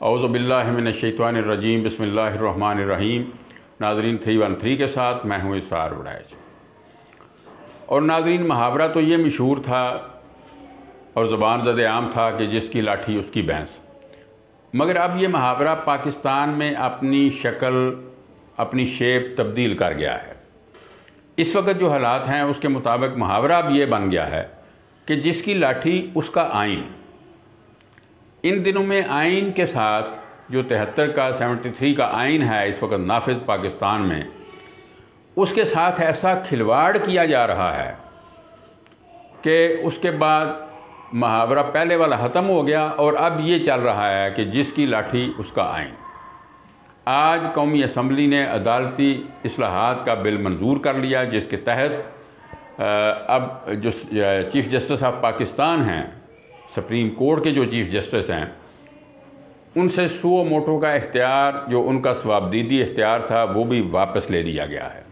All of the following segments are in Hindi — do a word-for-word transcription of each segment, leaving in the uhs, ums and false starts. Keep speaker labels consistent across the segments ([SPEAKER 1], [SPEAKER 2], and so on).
[SPEAKER 1] औज़ु बिल्लाहि मिनश्शैतानिर्रजीम बिस्मिल्लाहिर्रहमानिर्रहीम। नाज़रीन थ्री वन थ्री के साथ मैं हूँ इसरार वड़ैच। और नाज़रीन, मुहावरा तो ये मशहूर था और ज़ुबान ज़द आम था कि जिसकी लाठी उसकी भैंस। मगर अब ये मुहावरा पाकिस्तान में अपनी शक्ल, अपनी शेप तब्दील कर गया है। इस वक्त जो हालात हैं उसके मुताबिक मुहावरा अब ये बन गया है कि जिसकी लाठी उसका आइन। इन दिनों में आइन के साथ जो तिहत्तर का सेवेंटी थ्री का आइन है इस वक्त नाफिज पाकिस्तान में, उसके साथ ऐसा खिलवाड़ किया जा रहा है कि उसके बाद मुहावरा पहले वाला ख़त्म हो गया और अब ये चल रहा है कि जिसकी लाठी उसका आइन। आज कौमी असम्बली ने अदालती इस्लाहात का बिल मंजूर कर लिया, जिसके तहत अब जो चीफ़ जस्टिस ऑफ पाकिस्तान हैं, सुप्रीम कोर्ट के जो चीफ़ जस्टिस हैं, उनसे सुओ मोटो का इख्तियार, जो उनका सवाबदीदी इख्तियार था, वो भी वापस ले लिया गया है।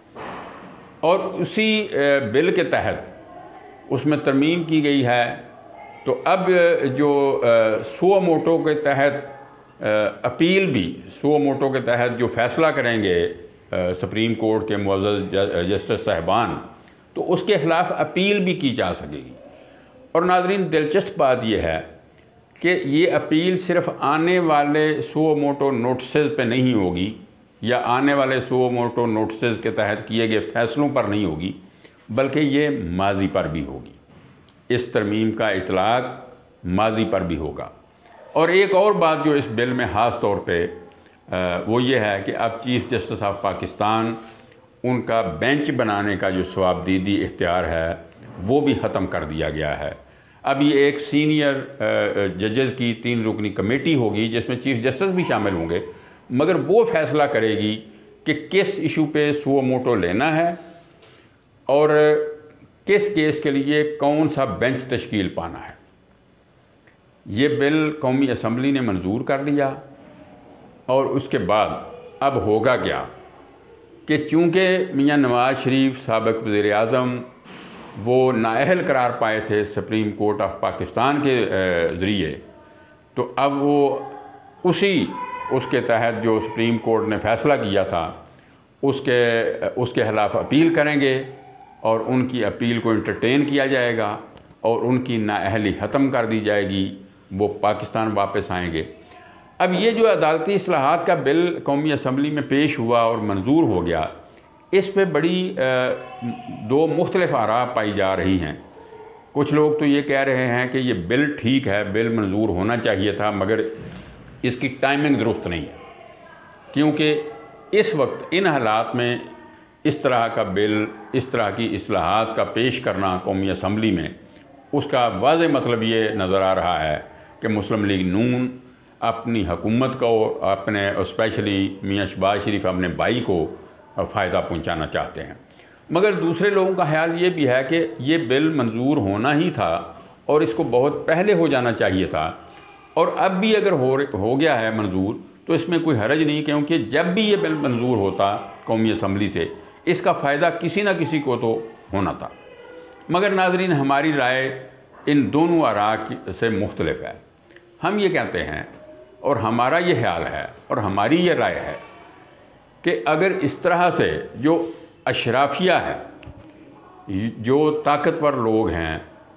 [SPEAKER 1] और उसी बिल के तहत उसमें तरमीम की गई है। तो अब जो सुओ मोटो के तहत अपील भी, सुओ मोटो के तहत जो फ़ैसला करेंगे सुप्रीम कोर्ट के मुअज़्ज़ज़ जस्टिस साहिबान, तो उसके ख़िलाफ़ अपील भी की जा सकेगी। और नाज़रीन, दिलचस्प बात यह है कि ये अपील सिर्फ़ आने वाले सुओ मोटो नोटिसेस पे नहीं होगी या आने वाले सुओ मोटो नोटिसेस के तहत किए गए फ़ैसलों पर नहीं होगी, बल्कि ये माजी पर भी होगी। इस तरमीम का इतलाक़ माजी पर भी होगा। और एक और बात जो इस बिल में ख़ास तौर पे वो ये है कि अब चीफ़ जस्टिस ऑफ पाकिस्तान, उनका बेंच बनाने का जो सवाबदीदी इख्तियार है वो भी ख़त्म कर दिया गया है। अब ये एक सीनियर जजेस की तीन रुकनी कमेटी होगी जिसमें चीफ़ जस्टिस भी शामिल होंगे, मगर वो फ़ैसला करेगी कि किस इशू पे सुओ मोटो लेना है और किस केस के लिए कौन सा बेंच तश्कील पाना है। ये बिल कौमी असम्बली ने मंजूर कर लिया और उसके बाद अब होगा क्या कि चूँकि मियाँ नवाज़ शरीफ साबिक़ वज़ीर-ए-आज़म वो नाअहल करार पाए थे सुप्रीम कोर्ट ऑफ पाकिस्तान के ज़रिए, तो अब वो उसी उसके तहत जो सुप्रीम कोर्ट ने फ़ैसला किया था उसके उसके ख़िलाफ़ अपील करेंगे और उनकी अपील को इंटरटेन किया जाएगा और उनकी नाअहली ख़त्म कर दी जाएगी, वो पाकिस्तान वापस आएंगे। अब ये जो अदालती इस्लाहात का बिल कौमी असम्बली में पेश हुआ और मंजूर हो गया, इस पे बड़ी दो मुख्तलिफ आरा पाई जा रही हैं। कुछ लोग तो ये कह रहे हैं कि ये बिल ठीक है, बिल मंजूर होना चाहिए था, मगर इसकी टाइमिंग दुरुस्त नहीं है, क्योंकि इस वक्त इन हालात में इस तरह का बिल, इस तरह की इस्लाहात का पेश करना कौमी असम्बली में, उसका वाज़ेह मतलब ये नज़र आ रहा है कि मुस्लिम लीग नून अपनी हुकूमत को, अपने स्पेशली मियाँ शहबाज शरीफ अपने भाई को फ़ायदा पहुंचाना चाहते हैं। मगर दूसरे लोगों का ख्याल ये भी है कि ये बिल मंजूर होना ही था और इसको बहुत पहले हो जाना चाहिए था, और अब भी अगर हो हो गया है मंजूर तो इसमें कोई हरज नहीं, क्योंकि जब भी ये बिल मंजूर होता कौमी असम्बली से, इसका फ़ायदा किसी न किसी को तो होना था। मगर नाज़रीन, हमारी राय इन दोनों आरा से मुख्तलिफ है। हम ये कहते हैं और हमारा ये ख्याल है और हमारी ये राय है कि अगर इस तरह से जो अशराफिया है, जो ताकतवर लोग हैं,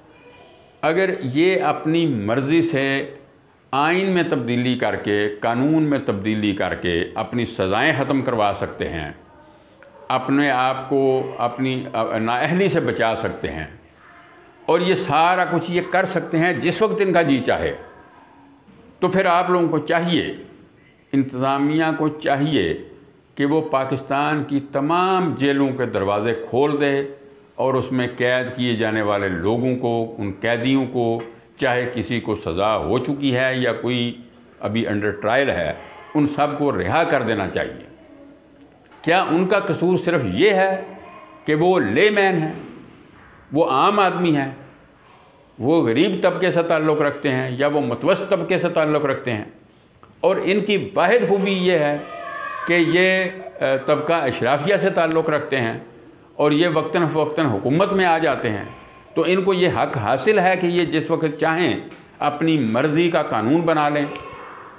[SPEAKER 1] अगर ये अपनी मर्ज़ी से आइन में तब्दीली करके, कानून में तब्दीली करके अपनी सज़ाएँ ख़त्म करवा सकते हैं, अपने आप को अपनी नाअहली से बचा सकते हैं, और ये सारा कुछ ये कर सकते हैं जिस वक्त इनका जी चाहे, तो फिर आप लोगों को चाहिए, इंतज़ामिया को चाहिए कि वो पाकिस्तान की तमाम जेलों के दरवाज़े खोल दे और उसमें कैद किए जाने वाले लोगों को, उन कैदियों को, चाहे किसी को सज़ा हो चुकी है या कोई अभी अंडर ट्रायल है, उन सब को रिहा कर देना चाहिए। क्या उनका कसूर सिर्फ ये है कि वो लेमैन है, वो आम आदमी है, वो गरीब तबके से ताल्लुक़ रखते हैं या वो मुतवस्सित तबके से ताल्लुक़ रखते हैं, और इनकी वाहिद खूबी ये है कि ये तबका अशराफिया से ताल्लुक़ रखते हैं और ये वक्तन फ़वक्तन हुकूमत में आ जाते हैं, तो इनको ये हक़ हासिल है कि ये जिस वक्त चाहें अपनी मर्ज़ी का कानून बना लें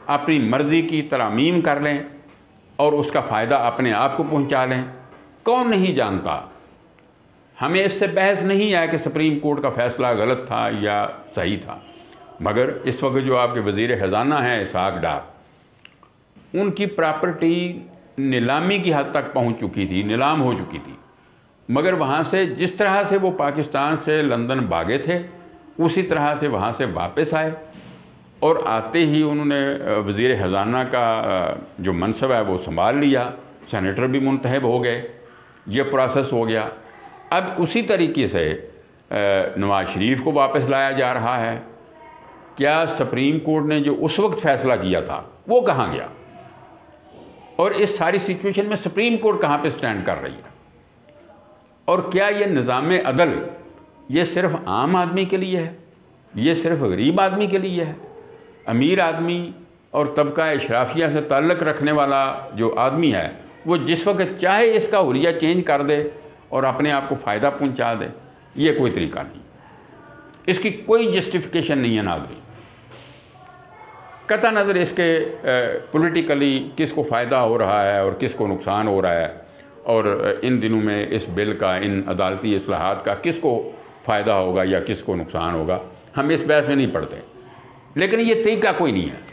[SPEAKER 1] अपनी मर्ज़ी की तरामीम कर लें और उसका फ़ायदा अपने आप को पहुंचा लें। कौन नहीं जानता, हमें इससे बहस नहीं है कि सुप्रीम कोर्ट का फ़ैसला गलत था या सही था, मगर इस वक्त जो आपके वज़ीर ख़जाना हैं इसहाक़ डार, उनकी प्रॉपर्टी नीलामी की हद तक पहुंच चुकी थी, नीलाम हो चुकी थी, मगर वहाँ से जिस तरह से वो पाकिस्तान से लंदन भागे थे उसी तरह से वहाँ से वापस आए और आते ही उन्होंने वज़ीर ख़जाना का जो मनसब है वो संभाल लिया, सेनेटर भी मुंतखब हो गए, ये प्रोसेस हो गया। अब उसी तरीके से नवाज़ शरीफ को वापस लाया जा रहा है। क्या सुप्रीम कोर्ट ने जो उस वक्त फ़ैसला किया था वो कहाँ गया, और इस सारी सिचुएशन में सुप्रीम कोर्ट कहाँ पे स्टैंड कर रही है? और क्या ये निज़ाम अदल ये सिर्फ़ आम आदमी के लिए है, ये सिर्फ़ गरीब आदमी के लिए है? अमीर आदमी और तबका इशराफिया से ताल्लुक़ रखने वाला जो आदमी है वो जिस वक्त चाहे इसका हुलिया चेंज कर दे और अपने आप को फ़ायदा पहुंचा दे, ये कोई तरीका नहीं, इसकी कोई जस्टिफिकेशन नहीं है नाज़रीन। कता नज़र इसके पॉलिटिकली किसको फ़ायदा हो रहा है और किसको नुकसान हो रहा है, और इन दिनों में इस बिल का, इन अदालती इस्लाहात का किसको फ़ायदा होगा या किसको नुकसान होगा, हम इस बहस में नहीं पड़ते। लेकिन ये तरीका कोई नहीं है।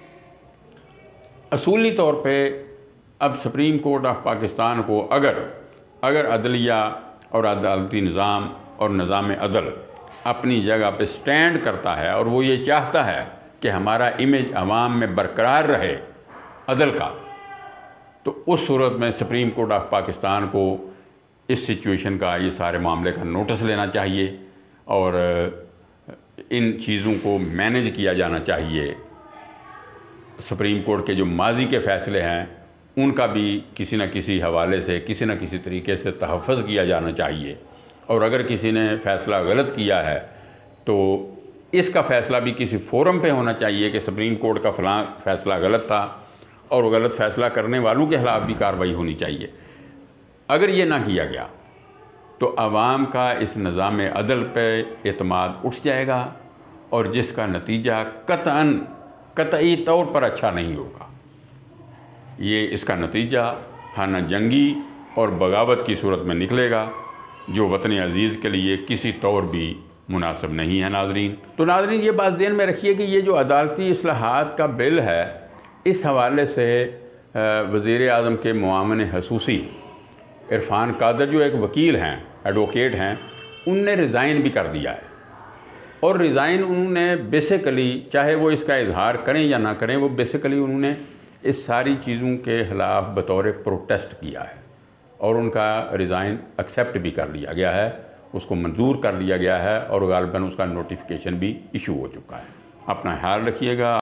[SPEAKER 1] असूली तौर पे अब सुप्रीम कोर्ट ऑफ पाकिस्तान को अगर अगर अदलिया और अदालती निज़ाम और निज़ाम अदल अपनी जगह पे स्टैंड करता है और वो ये चाहता है कि हमारा इमेज आवाम में बरकरार रहे अदल का, तो उस सूरत में सुप्रीम कोर्ट ऑफ पाकिस्तान को इस सिचुएशन का, ये सारे मामले का नोटिस लेना चाहिए और इन चीज़ों को मैनेज किया जाना चाहिए। सुप्रीम कोर्ट के जो माजी के फ़ैसले हैं उनका भी किसी न किसी हवाले से, किसी न किसी तरीके से तहफ़्फ़ुज़ किया जाना चाहिए, और अगर किसी ने फ़ैसला गलत किया है तो इसका फ़ैसला भी किसी फ़ोरम पे होना चाहिए कि सुप्रीम कोर्ट का फ़लाँ फ़ैसला गलत था और गलत फ़ैसला करने वालों के ख़िलाफ़ भी कार्रवाई होनी चाहिए। अगर ये ना किया गया तो आवाम का इस निज़ाम अदल पे एतमाद उठ जाएगा और जिसका नतीजा कतअन कतई तौर पर अच्छा नहीं होगा। ये इसका नतीजा खाना जंगी और बगावत की सूरत में निकलेगा, जो वतन अज़ीज़ के लिए किसी तौर भी मुनासिब नहीं है। नाज़रीन, तो नाज़रीन ये बात ज़हन में रखिए कि ये जो अदालती इस्लाहात का बिल है, इस हवाले से वज़ीर आज़म के मुआवन खसूसी इरफ़ान कादर जो एक वकील हैं, एडवोकेट हैं, उनने रिज़ाइन भी कर दिया है। और रिज़ाइन उन्होंने बेसिकली, चाहे वो इसका इजहार करें या ना करें, वो बेसिकली उन्होंने इस सारी चीज़ों के ख़िलाफ़ बतौर प्रोटेस्ट किया है और उनका रिज़ाइन एक्सेप्ट भी कर लिया गया है, उसको मंजूर कर लिया गया है और गालिबन उसका नोटिफिकेशन भी इशू हो चुका है। अपना ख्याल रखिएगा।